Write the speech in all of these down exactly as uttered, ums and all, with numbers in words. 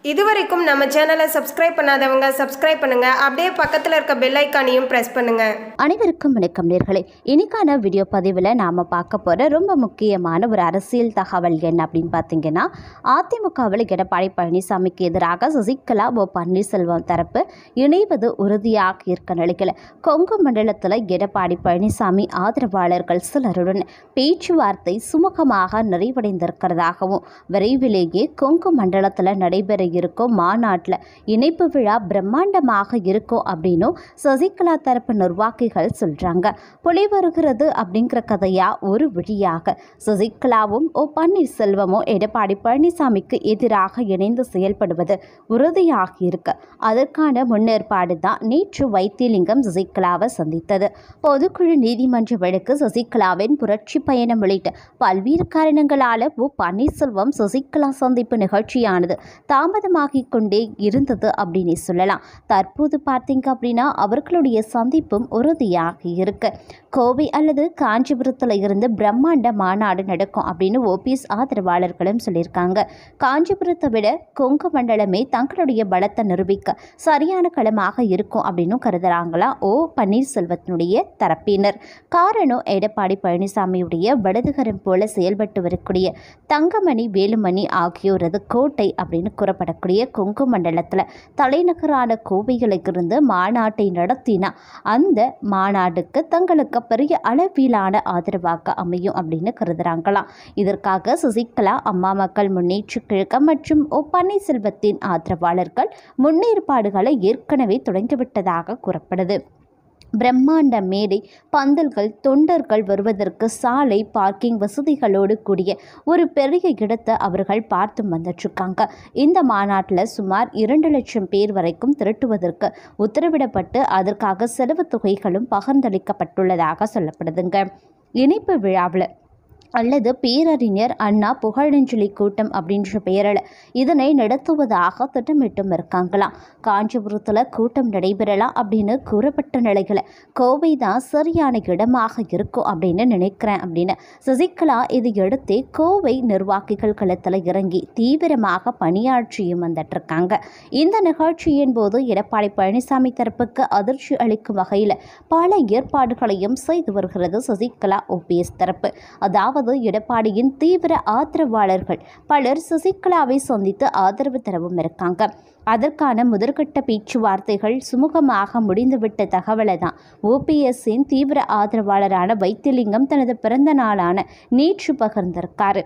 இதுவரைக்கும் நம்ம சேனலை சப்ஸ்கிரைப் பண்ணாதவங்க சப்ஸ்கிரைப் பண்ணுங்க, அப்படியே பக்கத்தில் இருக்க பெல் ஐக்கானையும் பிரஸ் பண்ணுங்க. அனைவருக்கும் வணக்கம் நேயர்களே. இன்னைக்கான வீடியோ பதிவில் நாம் பார்க்க போகிற ரொம்ப முக்கியமான ஒரு அரசியல் தகவல் என்ன அப்படின்னு பார்த்தீங்கன்னா, அதிமுகவில் எடப்பாடி பழனிசாமிக்கு எதிராக சசிகலா ஓ பன்னீர்செல்வம் தரப்பு இணைவது உறுதியாக இருக்க நிலையில் கொங்கு மண்டலத்தில் எடப்பாடி பழனிசாமி ஆதரவாளர்கள் சிலருடன் பேச்சுவார்த்தை சுமூகமாக நிறைவடைந்திருக்கிறதாகவும் விரைவிலேயே கொங்கு மண்டலத்தில் நடைபெற இருக்கும் மாநாட்டில் இணைப்பு விழா பிரம்மாண்டமாக இருக்கும் அப்படின்னும் சசிகலா தரப்பு நிர்வாகிகள் சொல்றாங்க. புலி வருகிறது அப்படிங்கிற கதையா ஒரு வழியாக சசிகலாவும் ஓ பன்னீர்செல்வமும் எடப்பாடி பழனிசாமிக்கு எதிராக இணைந்து செயல்படுவது உறுதியாக இருக்கு. அதற்கான முன்னேற்பாடு தான் நேற்று வைத்தியலிங்கம் சசிகலாவை சந்தித்தது. பொதுக்குழு நீதிமன்ற வழக்கு, சசிகலாவின் புரட்சி பயணம் உள்ளிட்ட பல்வேறு காரணங்களால ஓ பன்னீர்செல்வம் சசிகலா சந்திப்பு நிகழ்ச்சியானது தாமதமாகிக் கொண்டே இருந்தது அப்படின்னு சொல்லலாம். தற்போது பார்த்தீங்க அப்படின்னா அவர்களுடைய சந்திப்பும் உறுதியாக இருக்கு. கோவை அல்லது காஞ்சிபுரத்தில் இருந்து பிரம்மாண்ட மாநாடு நடக்கும் அப்படின்னு ஓபிஎஸ் ஆதரவாளர்களும் சொல்லியிருக்காங்க. காஞ்சிபுரத்தை விட கொங்கு மண்டலமே தங்களுடைய பலத்தை நிரூபிக்க சரியான களமாக இருக்கும் அப்படின்னு கருதுறாங்களா ஓ பன்னீர்செல்வத்தினுடைய தரப்பினர். காரணம், எடப்பாடி பழனிசாமியுடைய வலதுகரம் போல செயல்பட்டு வரக்கூடிய தங்கமணி, வேலுமணி ஆகியோரது கோட்டை அப்படின்னு கூறப்படக்கூடிய கொங்கு மண்டலத்தில் தலைநகரான கோவையில் இருந்து மாநாட்டை நடத்தினா அந்த மாநாடுக்கு தங்களுக்கு பெரிய அளவிலான ஆதரவாக அமையும் அப்படின்னு கருதுறாங்களாம். இதற்காக சசிகலா, அம்மா மக்கள் முன்னேற்ற கழகம் மற்றும் ஓ பன்னீர்செல்வத்தின் ஆதரவாளர்கள் முன்னேற்பாடுகளை ஏற்கனவே தொடங்கிவிட்டதாக கூறப்படுது. பிரம்மாண்ட மேடை, பந்தல்கள், தொண்டர்கள் வருவதற்கு சாலை, பார்க்கிங் வசதிகளோடு கூடிய ஒரு பெரிய இடத்தை அவர்கள் பார்த்து வந்துட்டுருக்காங்க. இந்த மாநாட்டில் சுமார் இரண்டு லட்சம் பேர் வரைக்கும் திரட்டுவதற்கு உத்தரவிடப்பட்டு அதற்காக செலவு தொகைகளும் பகிர்ந்தளிக்கப்பட்டுள்ளதாக சொல்லப்படுதுங்க. இணைப்பு விழாவில் அல்லது பேரறிஞர் அண்ணா புகழஞ்சலி கூட்டம் அப்படின்ற பெயரில் இதனை நடத்துவதாக திட்டமிட்டும் இருக்காங்களாம். காஞ்சிபுரத்தில் கூட்டம் நடைபெறலாம் அப்படின்னு கூறப்பட்ட நிலையில் கோவை தான் சரியான இடமாக இருக்கும் அப்படின்னு நினைக்கிறேன் அப்படின்னு சசிகலா இதையடுத்தே கோவை நிர்வாகிகள் களத்தில் இறங்கி தீவிரமாக பணியாற்றியும் வந்துட்டுருக்காங்க. இந்த நிகழ்ச்சியின் போது எடப்பாடி பழனிசாமி தரப்புக்கு அதிர்ச்சி அளிக்கும் வகையில் பல ஏற்பாடுகளையும் செய்து வருகிறது சசிகலா ஓபிஎஸ் தரப்பு. அதாவது எடப்பாடியின் தீவிர ஆதரவாளர்கள் பலர் சசிகலாவை சந்தித்து ஆதரவு தரவும் இருக்காங்க. அதற்கான முதற்கட்ட பேச்சுவார்த்தைகள் சுமூகமாக முடிந்துவிட்ட தகவலை தான் ஓபிஎஸ்ஸின் தீவிர ஆதரவாளரான வைத்தியலிங்கம் தனது பிறந்த நாளான நேற்று பகிர்ந்திருக்காரு.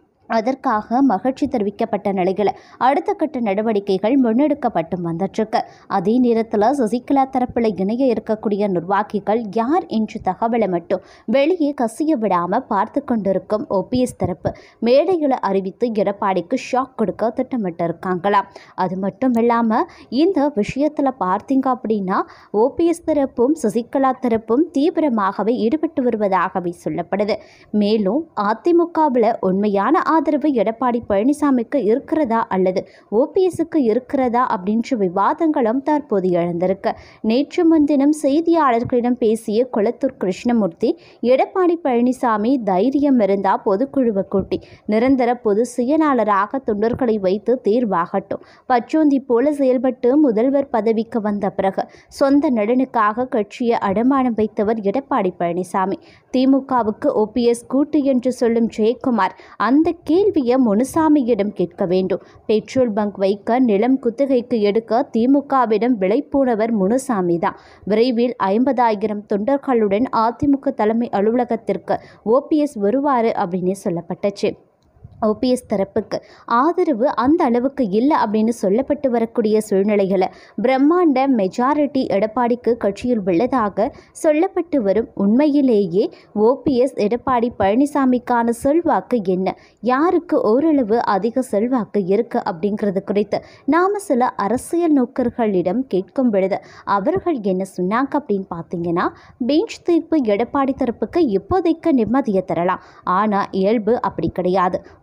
அதற்காக மகிழ்ச்சி தெரிவிக்கப்பட்ட நிலையில் அடுத்த கட்ட நடவடிக்கைகள் முன்னெடுக்கப்பட்டு வந்துட்டுருக்கு. அதே நேரத்தில் சசிகலா தரப்பில் இணைய இருக்கக்கூடிய நிர்வாகிகள் யார் என்ற தகவலை மட்டும் வெளியே கசிய விடாமல் பார்த்து கொண்டிருக்கும் ஓபிஎஸ் தரப்பு மேடைகளை அறிவித்து எடப்பாடிக்கு ஷாக் கொடுக்க திட்டமிட்டு இருக்காங்களாம். அது மட்டும் இல்லாமல் இந்த விஷயத்தில் பார்த்தீங்க அப்படின்னா ஓபிஎஸ் தரப்பும் சசிகலா தரப்பும் தீவிரமாகவே ஈடுபட்டு வருவதாகவே சொல்லப்படுது. மேலும் அதிமுகவில் உண்மையான ஆதரவு எடப்பாடி பழனிசாமிக்கு இருக்கிறதா அல்லது ஓபிஎஸ்க்கு இருக்கிறதா அப்படின்ற விவாதங்களும் தற்போது எழுந்திருக்கு. நேற்று முன்தினம் செய்தியாளர்களிடம் பேசிய குளத்தூர் கிருஷ்ணமூர்த்தி, எடப்பாடி பழனிசாமி தைரியம் இருந்தால் பொதுக்குழுவை கூட்டி நிரந்தர பொது சுயனாளராக தொண்டர்களை வைத்து தேர்வாகட்டும். பச்சோந்தி போல செயல்பட்டு முதல்வர் பதவிக்கு வந்த பிறகு சொந்த நலனுக்காக கட்சியை அடமானம் வைத்தவர் எடப்பாடி பழனிசாமி. திமுகவுக்கு ஓபிஎஸ் கூட்டு என்று சொல்லும் ஜெயக்குமார் அந்த கேள்வியை முனுசாமியிடம் கேட்க வேண்டும். பெட்ரோல் பங்க் வைக்க நிலம் குத்தகைக்கு எடுக்க திமுகவிடம் விலை போனவர் முனுசாமி தான். விரைவில் ஐம்பதாயிரம் தொண்டர்களுடன் அதிமுக தலைமை அலுவலகத்திற்கு ஓபிஎஸ் வருவார் அப்படின்னு சொல்லப்பட்டுச்சு. ஓபிஎஸ் தரப்புக்கு ஆதரவு அந்த அளவுக்கு இல்லை அப்படின்னு சொல்லப்பட்டு வரக்கூடிய சூழ்நிலைகளை பிரம்மாண்ட மெஜாரிட்டி எடப்பாடிக்கு கட்சியில் உள்ளதாக சொல்லப்பட்டு வரும். உண்மையிலேயே ஓபிஎஸ் எடப்பாடி பழனிசாமிக்கான செல்வாக்கு என்ன, யாருக்கு ஓரளவு அதிக செல்வாக்கு இருக்கு அப்படிங்கிறது குறித்து நாம் சில அரசியல் நோக்கர்களிடம் கேட்கும் பொழுது அவர்கள் என்ன சொன்னாங்க அப்படின்னு பார்த்தீங்கன்னா, பெஞ்ச் தீர்ப்பு எடப்பாடி தரப்புக்கு இப்போதைக்கு நிம்மதியை தரலாம், ஆனால் இயல்பு அப்படி கிடையாது.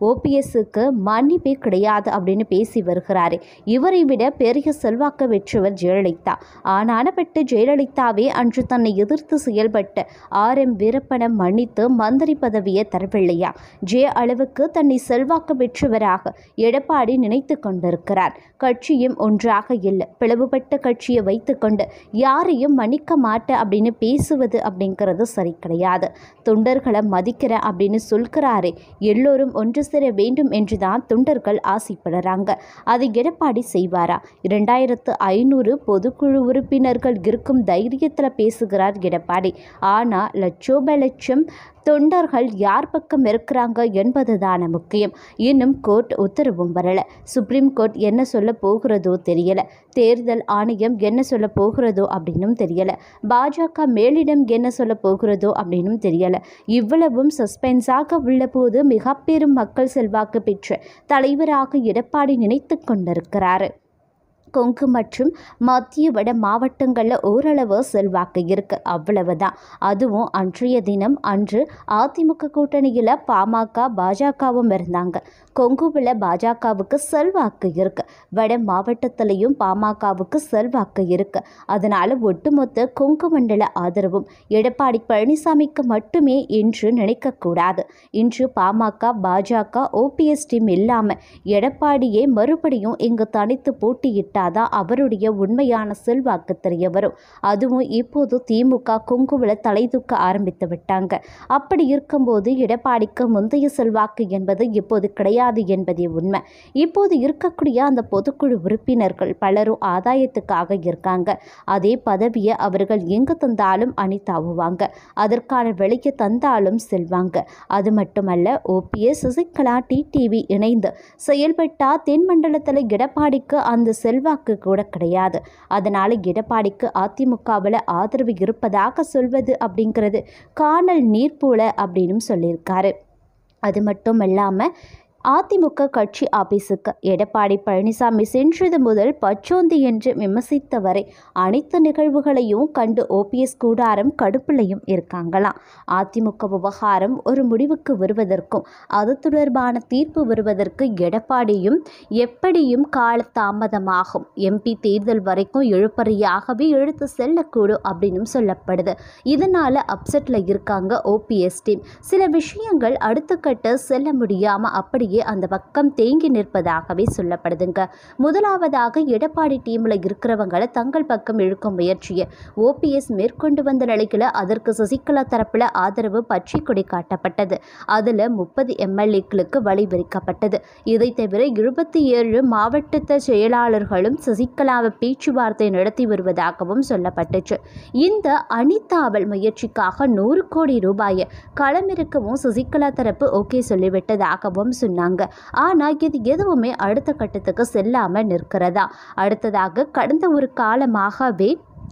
ஓபிஎஸ்க்கு மன்னிப்பே கிடையாது அப்படின்னு பேசி வருகிறாரு. இவரை விட பெரிய செல்வாக்கு பெற்றவர் ஜெயலலிதா. ஆனானப்பட்டு ஜெயலலிதாவே அன்று தன்னை எதிர்த்து செயல்பட்ட ஆர் எம் வீரப்பனை மன்னித்து மந்திரி பதவியை தரவில்லையா? ஜெய அளவுக்கு தன்னை செல்வாக்கு பெற்றவராக எடப்பாடி நினைத்து கொண்டிருக்கிறார். கட்சியும் ஒன்றாக இல்லை, பிளவுபட்ட கட்சியை வைத்துக்கொண்டு யாரையும் மன்னிக்க மாட்டேன் அப்படின்னு பேசுவது அப்படிங்கிறது சரி கிடையாது. தொண்டர்களை மதிக்கிறேன் அப்படின்னு சொல்கிறாரே, எல்லோரும் ஒன்று சேர வேண்டும் என்றுதான் தொண்டர்கள் ஆசைப்படுறாங்க. அதை எடப்பாடி செய்வாரா? இரண்டாயிரத்து ஐநூறு பொதுக்குழு உறுப்பினர்கள் இருக்கும் தைரியத்தில் பேசுகிறார் எடப்பாடி. ஆனால் லட்சோப லட்சம் தொண்டர்கள் யார் பக்கம் இருக்கிறாங்க என்பதுதான முக்கியம். இன்னும் கோர்ட் உத்தரவும் வரல. சுப்ரீம் கோர்ட் என்ன சொல்ல போகிறதோ தெரியல. தேர்தல் ஆணையம் என்ன சொல்ல போகிறதோ அப்படின்னும் தெரியல. பாஜக மேலிடம் என்ன சொல்ல போகிறதோ அப்படின்னும் தெரியல. இவ்வளவும் சஸ்பென்ஸாக உள்ள போது மிக பெரும் மக்கள் செல்வாக்கு பெற்ற தலைவராக எடப்பாடி நினைத்து கொண்டிருக்கிறார். கொங்கு மற்றும் மத்திய வட மாவட்டங்களில் ஓரளவு செல்வாக்கு இருக்கு, அவ்வளவுதான். அதுவும் அன்றைய தினம் அன்று அதிமுக கூட்டணியில் பாமக பாஜகவும் இருந்தாங்க. கொங்குவில் பாஜகவுக்கு செல்வாக்கு இருக்கு, வட மாவட்டத்திலையும் பாமகவுக்கு செல்வாக்கு இருக்கு. அதனால ஒட்டுமொத்த கொங்கு மண்டல ஆதரவும் எடப்பாடி பழனிசாமிக்கு மட்டுமே என்று நினைக்கக்கூடாது. இன்று பாமக பாஜக ஓபிஎஸ் டீம் இல்லாமல் எடப்பாடியே மறுபடியும் இங்கு தனித்து போட்டியிட்டார் தான் அவருடைய உண்மையான செல்வாக்கு தெரிய வரும். அதுவும் இப்போது திமுக கொங்குவில் தலை தூக்க ஆரம்பித்து விட்டாங்க. அப்படி இருக்கும்போது எடப்பாடிக்கு முந்தைய செல்வாக்கு என்பது இப்போது கிடையாது என்பதே உண்மை. இப்போது இருக்கக்கூடிய அந்த பொதுக்குழு உறுப்பினர்கள் பலரும் ஆதாயத்துக்காக இருக்காங்க. அதே பதவியை அவர்கள் எங்கு தந்தாலும் அணி தாவுவாங்க, அதற்கான வெளியே தந்தாலும் செல்வாங்க. அது மட்டுமல்ல, ஓபிஎஸ் சசிகலா டிடிவி இணைந்து செயல்பட்டா தென் மண்டலத்தில் எடப்பாடிக்கு அந்த செல்வாக்கு கூட கிடையாது. அதனால எடப்பாடிக்கு அதிமுகவில் ஆதரவு இருப்பதாக சொல்வது அப்படிங்கிறது காணல் நீர் போல அப்படின்னு சொல்லியிருக்காரு. அது மட்டும் இல்லாமல் அதிமுக கட்சி ஆபீஸுக்கு எடப்பாடி பழனிசாமி சென்றது முதல் பச்சோந்தி என்று விமர்சித்தவரை அனைத்து நிகழ்வுகளையும் கண்டு ஓபிஎஸ் கூடாரம் கடுப்பிலையும் இருக்காங்களாம். அதிமுக விவகாரம் ஒரு முடிவுக்கு வருவதற்கும் அது தொடர்பான தீர்ப்பு வருவதற்கு எடப்பாடியும் எப்படியும் கால தாமதமாகும். எம்பி தேர்தல் வரைக்கும் இழுபறியாகவே இழுத்து செல்லக்கூடும் அப்படின்னு சொல்லப்படுது. இதனால அப்செட்ல இருக்காங்க ஓபிஎஸ் டீம். சில விஷயங்கள் அடுத்த கட்ட செல்ல முடியாம அப்படி அந்த பக்கம் தேங்கி நிற்பதாகவே சொல்லப்படுதுங்க. முதலாவதாக எடப்பாடி டீம்ல இருக்கிறவங்களை தங்கள் பக்கம் இழுக்கும் முயற்சியை ஓபிஎஸ் மேற்கொண்டு வந்த நிலையில அதற்கு சசிகலா தரப்புல ஆதரவு பற்றி கொடி காட்டப்பட்டது. அதுல முப்பது எம்எல்ஏக்களுக்கு வழிவிரிக்கப்பட்டது. இதை தவிர இருபத்தி ஏழு மாவட்ட செயலாளர்களும் சசிகலாவை பேச்சுவார்த்தை நடத்தி வருவதாகவும் சொல்லப்பட்டுச்சு. இந்த அணிதாவல் முயற்சிக்காக நூறு கோடி ரூபாயை களமிறக்கவும் சசிகலா தரப்பு ஓகே சொல்லிவிட்டதாகவும் சொன்னாங்க. ஆனா இது எதுவுமே அடுத்த கட்டத்துக்கு செல்லாம நிற்கிறதா? அடுத்ததாக கடந்த ஒரு காலமாகவே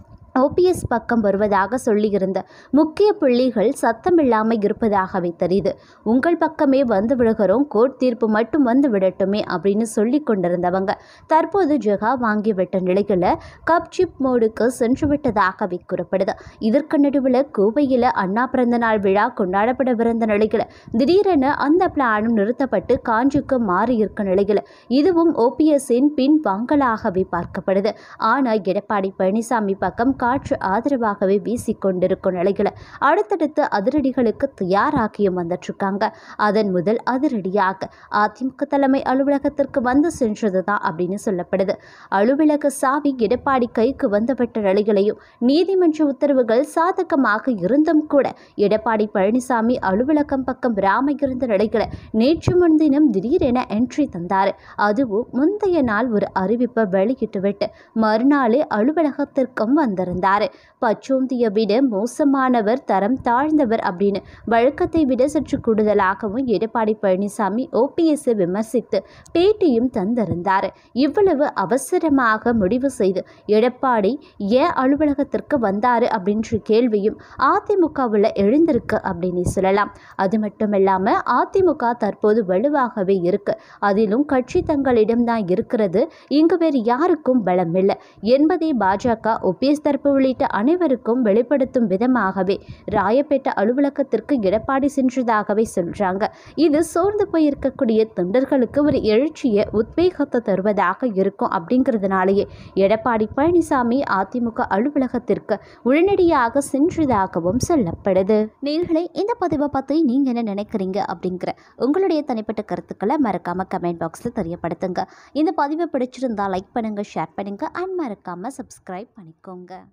ஓபிஎஸ் பக்கம் வருவதாக சொல்லியிருந்த முக்கிய புள்ளிகள் சத்தமில்லாமல் இருப்பதாகவே தெரியுது. உங்கள் பக்கமே வந்து விடுகிறோம், கோர்ட் தீர்ப்பு மட்டும் வந்து விடட்டுமே அப்படின்னு சொல்லி கொண்டிருந்தவங்க தற்போது ஜெகா வாங்கிவிட்ட நிலையில் கப் சிப் மோடுக்கு சென்று விட்டதாகவே கூறப்படுது. இதற்கு நடுவில் கோவையில் அண்ணா பிறந்த நாள் விழா கொண்டாடப்படவிருந்த நிலையில் திடீரென அந்த பிளானும் நிறுத்தப்பட்டு காஞ்சிக்கு மாறி இருக்க நிலையில் இதுவும் ஓபிஎஸ்ஸின் பின் வாங்கலாகவே பார்க்கப்படுது. ஆனால் எடப்பாடி பழனிசாமி பக்கம் காற்று ஆதரவாகவே வீசிக்கொண்டிருக்கும் நிலையில் அடுத்தடுத்து அதிரடிகளுக்கு தயாராகியும் வந்துட்டு இருக்காங்க. அதன் முதல் அதிரடியாக அதிமுக தலைமை அலுவலகத்திற்கு வந்து சென்றது தான் அப்படின்னு சொல்லப்படுது. அலுவலக சாவி எடப்பாடி கைக்கு வந்துவிட்ட நிலையிலையும் நீதிமன்ற உத்தரவுகள் சாதகமாக இருந்தும் கூட எடப்பாடி பழனிசாமி அலுவலகம் பக்கம் ராம இருந்த நிலையில் நேற்று முன்தினம் திடீரென என்ட்ரி தந்தார். அதுவும் முந்தைய நாள் ஒரு அறிவிப்பை வெளியிட்டுவிட்டு மறுநாளே அலுவலகத்திற்கும் வந்தார். பச்சோந்தியை விட மோசமானவர், தரம் தாழ்ந்தவர் அப்படின்னு வழக்கத்தை விட சற்று கூடுதலாகவும் எடப்பாடி பழனிசாமி ஓபிஎஸ் விமர்சித்து பேட்டியும் தந்திருந்தார். இவ்வளவு அவசரமாக முடிவு செய்து எடப்பாடி ஏன் அலுவலகத்திற்கு வந்தாரு அப்படின்ற கேள்வியும் அதிமுகவில் எழுந்திருக்கு அப்படின்னு சொல்லலாம். அது மட்டும் இல்லாம அதிமுக தற்போது வலுவாகவே இருக்கு. அதிலும் கட்சி தங்களிடம் தான் இருக்கிறது, இங்கு வேறு யாருக்கும் பலம் இல்லை என்பதை பாஜக ஓபிஎஸ் தரப்பு தரப்பு உள்ளிட்ட அனைவருக்கும் வெளிப்படுத்தும் விதமாகவே ராயப்பேட்டை அலுவலகத்திற்கு எடப்பாடி சென்றதாகவே சொல்றாங்க. இது சோர்ந்து போயிருக்கக்கூடிய தொண்டர்களுக்கு ஒரு எழுச்சியை உத்வேகத்தை தருவதாக இருக்கும். அப்படிங்கிறதுனாலேயே எடப்பாடி பழனிசாமி அதிமுக அலுவலகத்திற்கு உடனடியாக சென்றதாகவும் சொல்லப்படுது. நேயர்களே, இந்த பதிவை பற்றி நீங்க என்ன நினைக்கிறீங்க அப்படிங்கிற உங்களுடைய தனிப்பட்ட கருத்துக்களை மறக்காம கமெண்ட் பாக்ஸில் தெரியப்படுத்துங்க. இந்த பதிவை பிடிச்சிருந்தா லைக் பண்ணுங்க, ஷேர் பண்ணுங்க அண்ட் மறக்காம சப்ஸ்கிரைப் பண்ணிக்கோங்க.